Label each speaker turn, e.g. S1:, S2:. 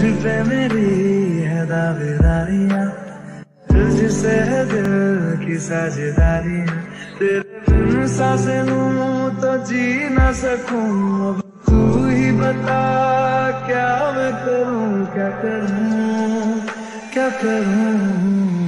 S1: पे मेरी है दावेदारियां, तुझसे है दिल की साझेदारियां। तेरे बिन सांसें लूं तो जी ना सकूं, अब तू ही बता क्या मैं करूं, क्या करूं, क्या करूं।